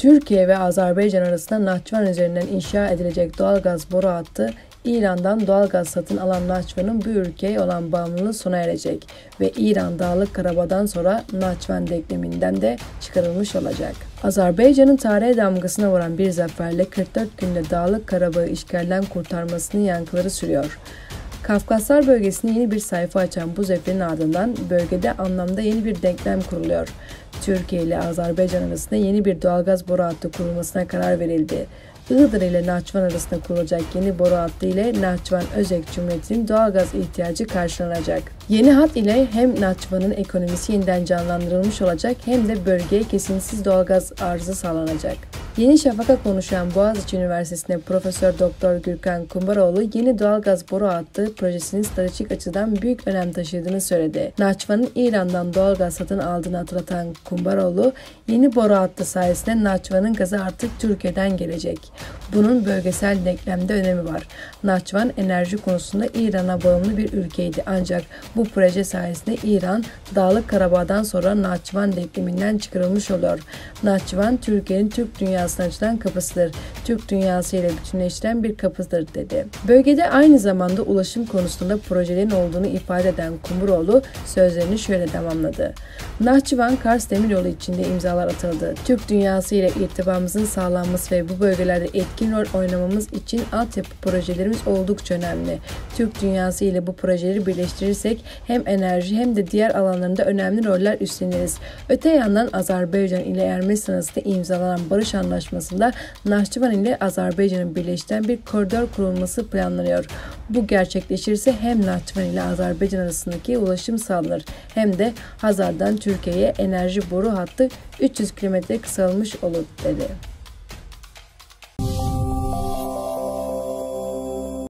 Türkiye ve Azerbaycan arasında Nahçıvan üzerinden inşa edilecek doğalgaz boru hattı, İran'dan doğalgaz satın alan Nahçıvan'ın bu ülkeye olan bağımlılığı sona erecek ve İran Dağlık Karabağ'dan sonra Nahçıvan denkleminden de çıkarılmış olacak. Azerbaycan'ın tarihe damgasına vuran bir zaferle 44 günde Dağlık Karabağ'ı işgalden kurtarmasının yankıları sürüyor. Kafkaslar bölgesinde yeni bir sayfa açan bu zaferin ardından bölgede anlamda yeni bir denklem kuruluyor. Türkiye ile Azerbaycan arasında yeni bir doğalgaz boru hattı kurulmasına karar verildi. Iğdır ile Nahçıvan arasında kurulacak yeni boru hattı ile Nahçıvan Özek Cumhuriyeti'nin doğalgaz ihtiyacı karşılanacak. Yeni hat ile hem Nahçıvan'ın ekonomisi yeniden canlandırılmış olacak hem de bölgeye kesintisiz doğalgaz arzı sağlanacak. Yeni Şafak'a konuşan Boğaziçi Üniversitesi'nde Profesör Doktor Gürkan Kumbaroğlu yeni doğalgaz boru hattı projesinin stratejik açıdan büyük önem taşıdığını söyledi. Nahçıvan'ın İran'dan doğalgaz satın aldığını hatırlatan Kumbaroğlu, yeni boru hattı sayesinde Nahçıvan'ın gazı artık Türkiye'den gelecek. Bunun bölgesel denklemde önemi var. Nahçıvan enerji konusunda İran'a bağımlı bir ülkeydi ancak bu proje sayesinde İran, Dağlık Karabağ'dan sonra Nahçıvan denkleminden çıkarılmış oluyor. Nahçıvan, Türkiye'nin Türk dünyasına açılan kapısıdır. Türk dünyası ile bütünleştiren bir kapıdır dedi. Bölgede aynı zamanda ulaşım konusunda projelerin olduğunu ifade eden Kumbaroğlu sözlerini şöyle tamamladı. Nahçıvan-Kars Demiryolu içinde imzalar atıldı. Türk dünyası ile irtibatımızın sağlanması ve bu bölgelerde etkin rol oynamamız için altyapı projelerimiz oldukça önemli. Türk dünyası ile bu projeleri birleştirirsek hem enerji hem de diğer alanlarında önemli roller üstleniriz. Öte yandan Azerbaycan ile Ermenistan arasında imzalanan barış anlaşmasında Nahçıvan ile Azerbaycan'ın birleştiren bir koridor kurulması planlanıyor. Bu gerçekleşirse hem Nahçıvan ile Azerbaycan arasındaki ulaşım sağlanır hem de Hazar'dan Türkiye'ye enerji boru hattı 300 kilometre kısalmış olur dedi.